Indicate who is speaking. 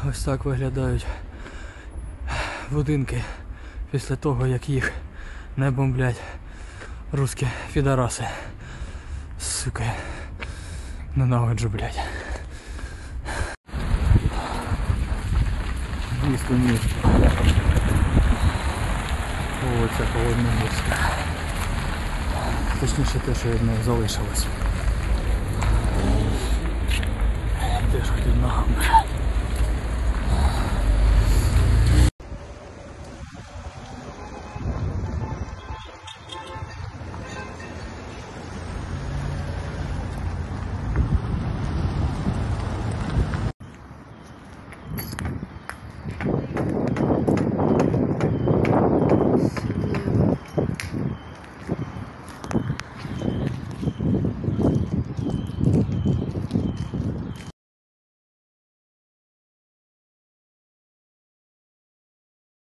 Speaker 1: Ось так виглядають будинки після того, як їх не бомблять русські підараси. Сука. Ненавиджу, блядь. Місто. Вулиця Холодногірська. Точніше те, що від неї залишилось. Теж хотів ногами.